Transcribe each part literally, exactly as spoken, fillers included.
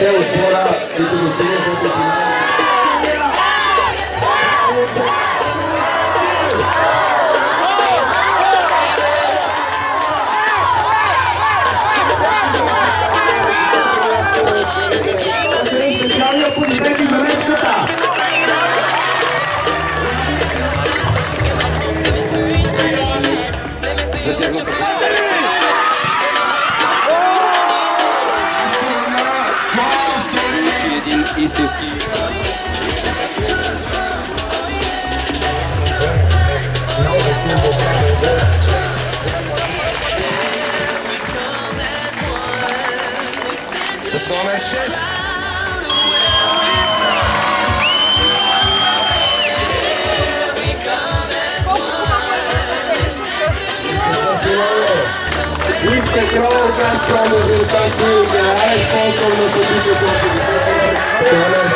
двете отбора, които достигнаха до финала. Специални аплодисменти за мечката! За тяхната един истински с номер шест Иска Крол Газпром резултати, генерален спонсор на събитието на петдесет.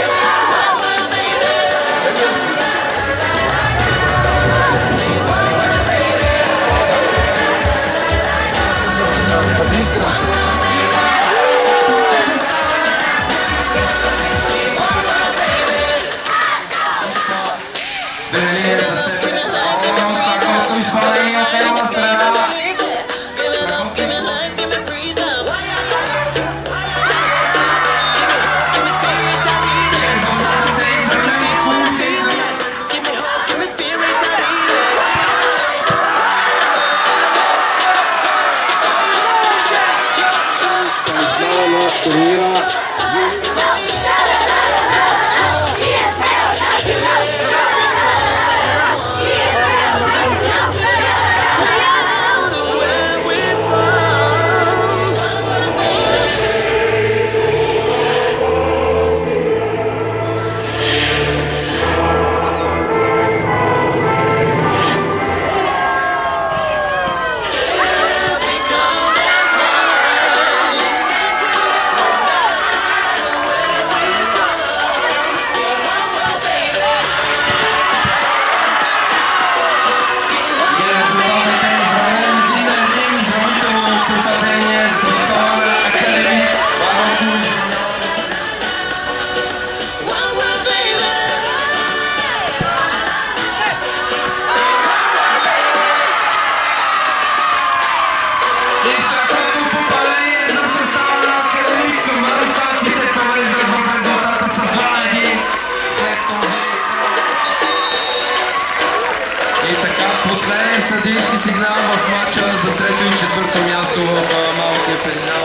Последен съдийски сигнал в матча за трето и четвърто място в малкия финал.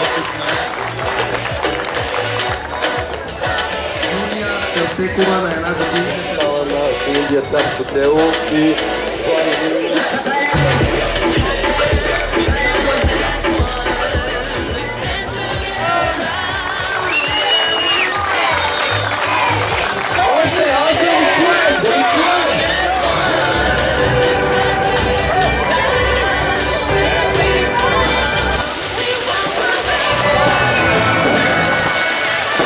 Юния Ертекова на една година на Индия Царско село и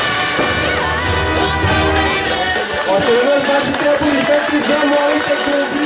Още веднъж вашите аплодисменти за моите клуби!